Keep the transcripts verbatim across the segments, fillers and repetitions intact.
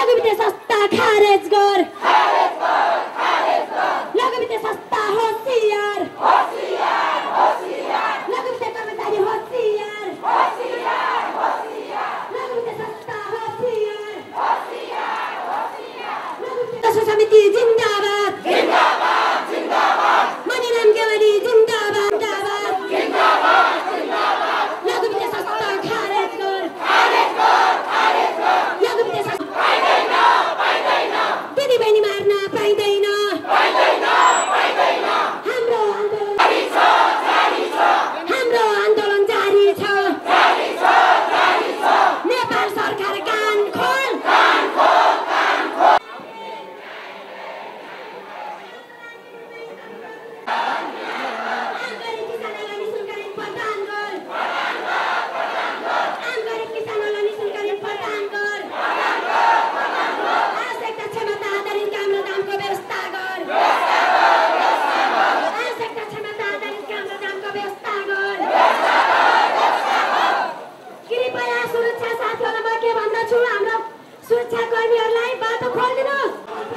लघुवित्त संस्था खारेज गर लघुवित्त संस्था होशियार लघुवित्त कर्मचारी होशियार लघुवित्त संस्था होशियार लघुवित्त समिति जिंदाबाद मणिराम गेवाली जिंदाबाद लघुवित्त संस्था खारेज गर लघुवित्त संस्था दिदी बहिनी मार्न पाइँदैन हाम्रो आन्दोलन हाम्रो आन्दोलन जारी छ नेपाल सरकार कान खोल सुरक्षाकर्मीहरूलाई बाटो खोलिदिनुहोस्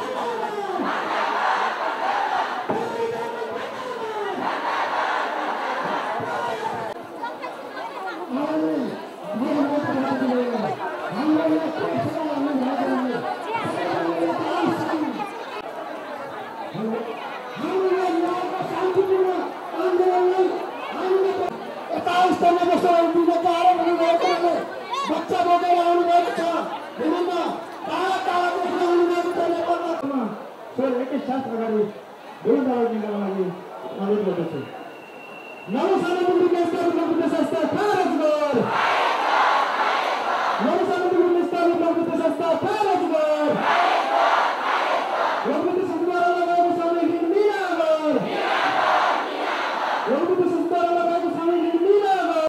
बच्चा बोकेर आउनुभएको छ विभिन्न टाढा टाढा देशमा आउनुभएको छ नेपालमा सो एकै साथ अगाडि विरुद्ध निकाल्न लागि अनुरोध गर्दछु। नमस्कार संस्था खारेज गर